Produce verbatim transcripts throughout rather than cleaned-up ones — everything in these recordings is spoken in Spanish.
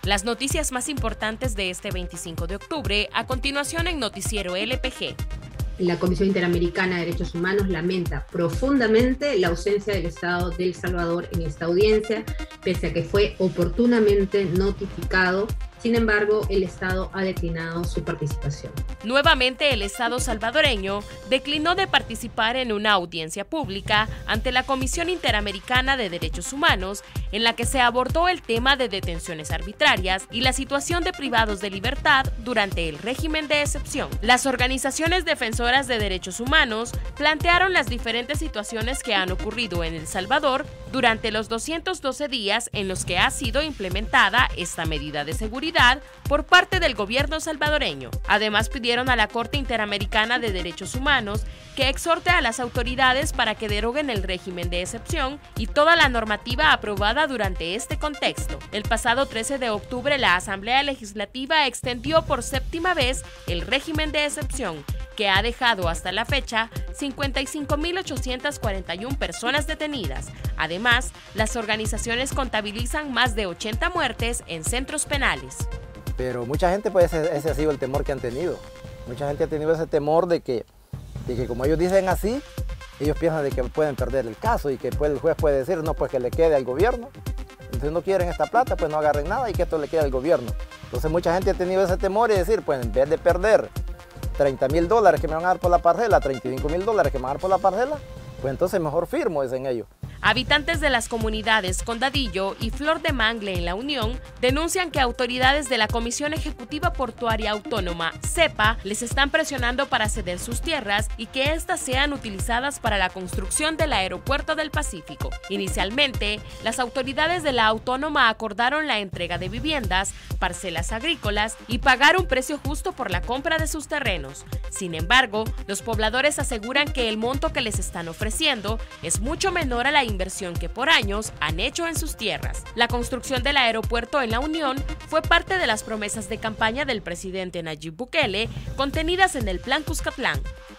Las noticias más importantes de este veinticinco de octubre, a continuación en Noticiero L P G. La Comisión Interamericana de Derechos Humanos lamenta profundamente la ausencia del Estado de El Salvador en esta audiencia, pese a que fue oportunamente notificado. Sin embargo, el Estado ha declinado su participación. Nuevamente, el Estado salvadoreño declinó de participar en una audiencia pública ante la Comisión Interamericana de Derechos Humanos, en la que se abordó el tema de detenciones arbitrarias y la situación de privados de libertad durante el régimen de excepción. Las organizaciones defensoras de derechos humanos plantearon las diferentes situaciones que han ocurrido en El Salvador durante los doscientos doce días en los que ha sido implementada esta medida de seguridad por parte del gobierno salvadoreño. Además, pidieron a la Corte Interamericana de Derechos Humanos que exhorte a las autoridades para que deroguen el régimen de excepción y toda la normativa aprobada durante este contexto. El pasado trece de octubre, la Asamblea Legislativa extendió por séptima vez el régimen de excepción, que ha dejado hasta la fecha cincuenta y cinco mil ochocientas cuarenta y una personas detenidas. Además, las organizaciones contabilizan más de ochenta muertes en centros penales. Pero mucha gente, pues ese, ese ha sido el temor que han tenido. Mucha gente ha tenido ese temor de que, de que como ellos dicen así, ellos piensan de que pueden perder el caso y que pues, el juez puede decir, no, pues que le quede al gobierno. Entonces no quieren esta plata, pues no agarren nada y que esto le quede al gobierno. Entonces mucha gente ha tenido ese temor y decir, pues en vez de perder treinta mil dólares que me van a dar por la parcela, treinta y cinco mil dólares que me van a dar por la parcela, pues entonces mejor firmo, dicen ellos. Habitantes de las comunidades Condadillo y Flor de Mangle en La Unión denuncian que autoridades de la Comisión Ejecutiva Portuaria Autónoma, CEPA, les están presionando para ceder sus tierras y que éstas sean utilizadas para la construcción del Aeropuerto del Pacífico. Inicialmente, las autoridades de la autónoma acordaron la entrega de viviendas, parcelas agrícolas y pagar un precio justo por la compra de sus terrenos. Sin embargo, los pobladores aseguran que el monto que les están ofreciendo es mucho menor a la inversión que por años han hecho en sus tierras. La construcción del aeropuerto en La Unión fue parte de las promesas de campaña del presidente Nayib Bukele contenidas en el Plan Cuscatlán.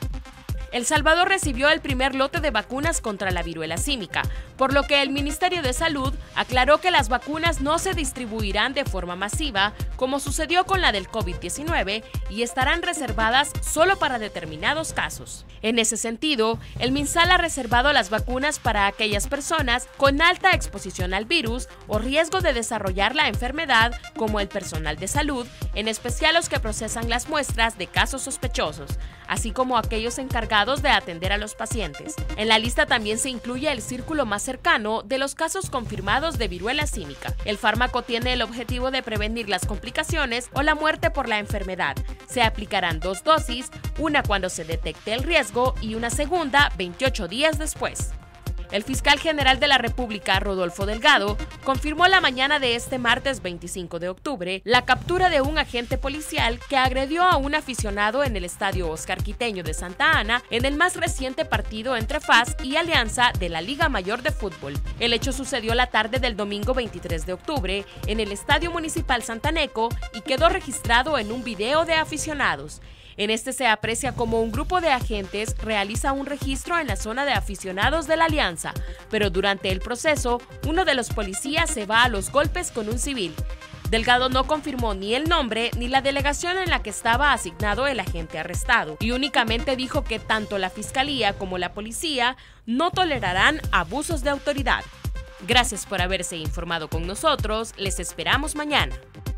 El Salvador recibió el primer lote de vacunas contra la viruela símica, por lo que el Ministerio de Salud aclaró que las vacunas no se distribuirán de forma masiva, como sucedió con la del COVID diecinueve, y estarán reservadas solo para determinados casos. En ese sentido, el MinSal ha reservado las vacunas para aquellas personas con alta exposición al virus o riesgo de desarrollar la enfermedad, como el personal de salud, en especial los que procesan las muestras de casos sospechosos, así como aquellos encargados de atender a los pacientes. En la lista también se incluye el círculo más cercano de los casos confirmados de viruela símica. El fármaco tiene el objetivo de prevenir las complicaciones o la muerte por la enfermedad. Se aplicarán dos dosis, una cuando se detecte el riesgo y una segunda veintiocho días después. El fiscal general de la República, Rodolfo Delgado, confirmó la mañana de este martes veinticinco de octubre la captura de un agente policial que agredió a un aficionado en el estadio Oscar Quiteño de Santa Ana en el más reciente partido entre F A S y Alianza de la Liga Mayor de Fútbol. El hecho sucedió la tarde del domingo veintitrés de octubre en el Estadio Municipal Santaneco y quedó registrado en un video de aficionados. En este se aprecia como un grupo de agentes realiza un registro en la zona de aficionados de la Alianza, pero durante el proceso, uno de los policías se va a los golpes con un civil. Delgado no confirmó ni el nombre ni la delegación en la que estaba asignado el agente arrestado, y únicamente dijo que tanto la Fiscalía como la Policía no tolerarán abusos de autoridad. Gracias por haberse informado con nosotros, les esperamos mañana.